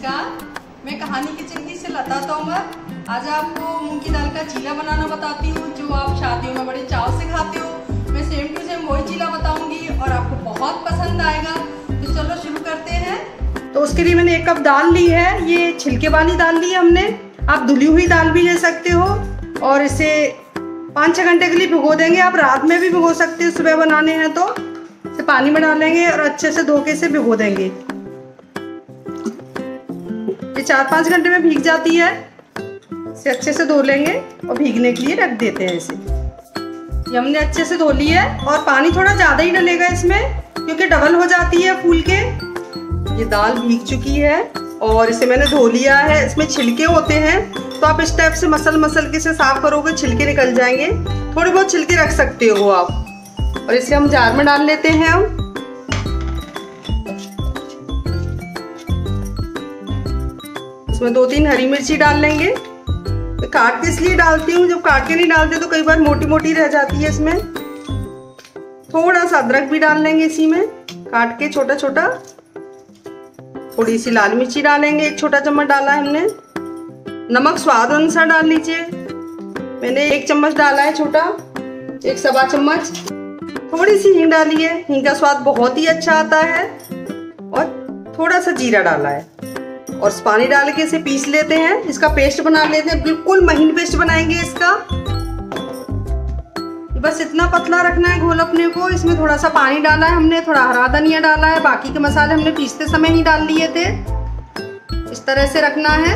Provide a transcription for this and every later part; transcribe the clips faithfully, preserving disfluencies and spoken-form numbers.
नमस्कार, मैं कहानी किचन की से लता तोमर। आज आपको मूंग की दाल का चीला बनाना बताती हूँ, जो आप शादियों में बड़े चाव से खाते हो। मैं सेम टू सेम वही चीला बताऊंगी और आपको बहुत पसंद आएगा। तो चलो शुरू करते हैं। तो उसके लिए मैंने एक कप दाल ली है। ये छिलके वाली दाल ली है हमने। आप धुली हुई दाल भी ले सकते हो और इसे पाँच छः घंटे के लिए भिगो देंगे। आप रात में भी भिगो सकते हो, सुबह बनाने हैं तो इसे पानी में डालेंगे और अच्छे से धो के इसे भिगो देंगे। ये चार पाँच घंटे में भीग जाती है। इसे अच्छे से धो लेंगे और भीगने के लिए रख देते हैं इसे। ये हमने अच्छे से धो ली है और पानी थोड़ा ज़्यादा ही डलेगा इसमें, क्योंकि डबल हो जाती है फूल के। ये दाल भीग चुकी है और इसे मैंने धो लिया है। इसमें छिलके होते हैं तो आप इस टाइप से मसल मसल के इसे साफ करोगे, छिलके निकल जाएंगे। थोड़े बहुत छिलके रख सकते हो आप। और इसे हम जार में डाल लेते हैं। हम इसमें दो तीन हरी मिर्ची डाल लेंगे। तो काट के इसलिए डालती हूँ, जब काट के नहीं डालते तो कई बार मोटी मोटी रह जाती है इसमें। थोड़ा सा अदरक भी डाल लेंगे इसी में, काट के छोटा छोटा। थोड़ी सी लाल मिर्ची डालेंगे, एक छोटा चम्मच डाला है हमने। नमक स्वाद अनुसार डाल लीजिए। मैंने एक चम्मच डाला है छोटा, एक सवा चम्मच। थोड़ी सी हींग डाली है, हींग का स्वाद बहुत ही अच्छा आता है। और थोड़ा सा जीरा डाला है और पानी डाल के इसे पीस लेते हैं। इसका पेस्ट बना लेते हैं, बिल्कुल महीन पेस्ट बनाएंगे इसका। बस इतना पतला रखना है घोल अपने को। इसमें थोड़ा सा पानी डाला है हमने, थोड़ा हरा धनिया डाला है। बाकी के मसाले हमने पीसते समय ही डाल लिए थे। इस तरह से रखना है।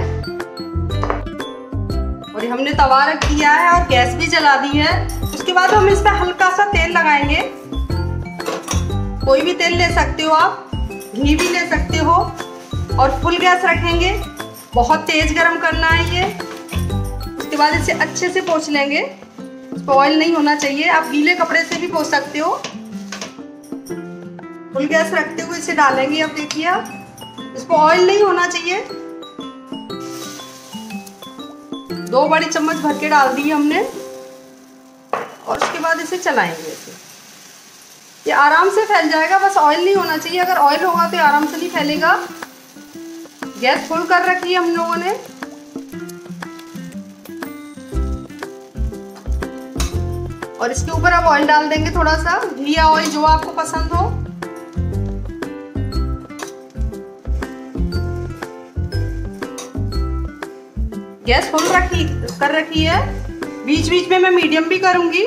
और ये हमने तवा रख दिया है और गैस भी जला दी है। उसके बाद हम इस पर हल्का सा तेल लगाएंगे। कोई भी तेल ले सकते हो आप, घी भी ले सकते हो। और फुल गैस रखेंगे, बहुत तेज गरम करना है ये। उसके बाद इसे अच्छे से पोंछ लेंगे। इस पर ऑयल नहीं होना चाहिए, आप गीले कपड़े से भी पोंछ सकते हो। फुल गैस रखते हुए इसे डालेंगे। अब देखिए आप, इस पर ऑयल नहीं होना चाहिए। दो बड़ी चम्मच भर के डाल दी हमने और उसके बाद इसे चलाएंगे। इसे ये आराम से फैल जाएगा, बस ऑयल नहीं होना चाहिए। अगर ऑयल होगा तो आराम से नहीं फैलेगा। गैस फुल कर रखी है हम लोगों ने। और इसके ऊपर अब ऑयल डाल देंगे, थोड़ा सा घी या ऑयल जो आपको पसंद हो। गैस फुल रखी कर रखी है। बीच बीच में मैं मीडियम भी करूंगी।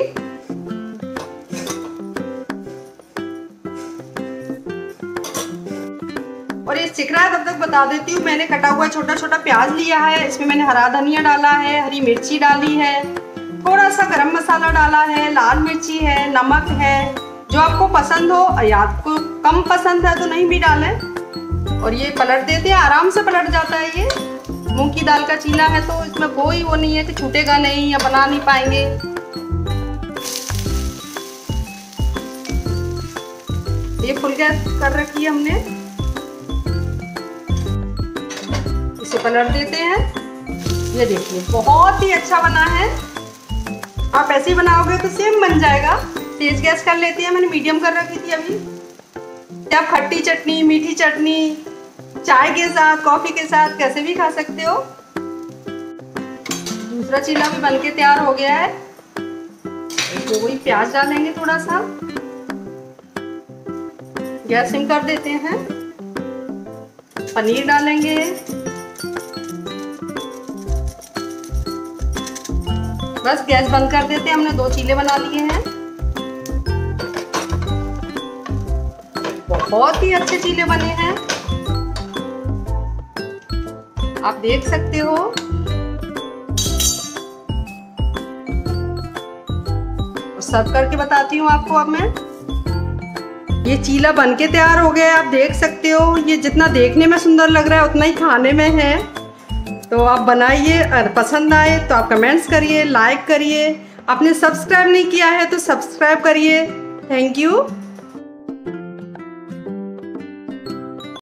और ये सिक रहा है तब तक बता देती हूँ, मैंने कटा हुआ छोटा छोटा प्याज लिया है। इसमें मैंने हरा धनिया डाला है, हरी मिर्ची डाली है, थोड़ा सा गरम मसाला डाला है, लाल मिर्ची है, नमक है, जो आपको पसंद हो। या आपको कम पसंद है तो नहीं भी डालें। और ये पलट देते हैं, आराम से पलट जाता है। ये मूंग की दाल का चीला है तो इसमें कोई वो नहीं है कि छूटेगा नहीं या बना नहीं पाएंगे। ये फुल गैस कर रखी है हमने। इसे पलट देते हैं। ये देखिए बहुत ही अच्छा बना है। आप ऐसे ही बनाओगे तो सेम बन जाएगा। तेज गैस कर लेती है, मैंने मीडियम कर रखी थी अभी। आप खट्टी चटनी, मीठी चटनी, चाय के साथ, कॉफी के साथ कैसे भी खा सकते हो। दूसरा चीला भी बनके तैयार हो गया है। तो वही प्याज डालेंगे थोड़ा सा। गैस सिम कर देते हैं। पनीर डालेंगे। बस गैस बंद कर देते हैं। हमने दो चीले बना लिए हैं। बहुत ही अच्छे चीले बने हैं, आप देख सकते हो। सर्व करके बताती हूँ आपको अब मैं। ये चीला बनके तैयार हो गया है, आप देख सकते हो। ये जितना देखने में सुंदर लग रहा है उतना ही खाने में है। तो आप बनाइए, अगर पसंद आए तो आप कमेंट्स करिए, लाइक करिए। आपने सब्सक्राइब नहीं किया है तो सब्सक्राइब करिए। Thank you.